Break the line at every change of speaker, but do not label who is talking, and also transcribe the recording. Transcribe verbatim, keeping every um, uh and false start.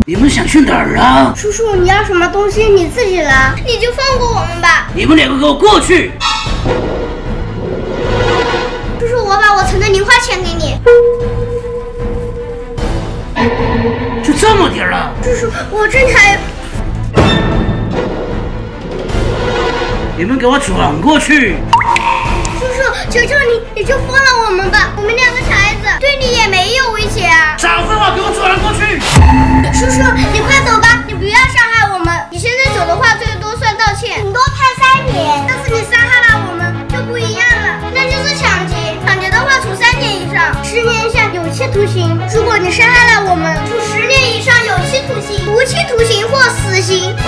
你们想去哪儿啊？
叔叔，你要什么东西你自己拿，你就放过我们吧。
你们两个给我过去！
叔叔，我把我存的零花钱给你。
就这么点了？
叔叔，我这里还有。
你们给我转过去！
叔叔，求求你，你就放了我们吧，我们两个小孩子对你也没有威胁啊！
少废话，给我转过去！
叔叔，你快走吧，你不要伤害我们。你现在走的话，最多算盗窃，顶多判三年。但是你伤害了我们，就不一样了，那就是抢劫。抢劫的话，处三年以上十年以下有期徒刑；如果你伤害了我们，处十年以上有期徒刑、无期徒刑或死刑。